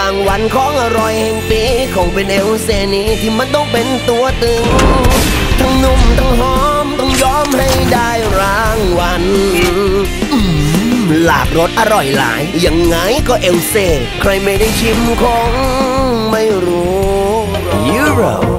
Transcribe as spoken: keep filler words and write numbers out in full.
างวัลของอร่อยแห่งปีคงเป็นเอลเซนีที่มันต้องเป็นตัวตึงทั้งนุ่มทั้งหอมต้องยอมให้ได้รางวัลหลากรสอร่อยหลายยังไงก็เอลเซ่ใครไม่ได้ชิมคงไม่รู้ Euro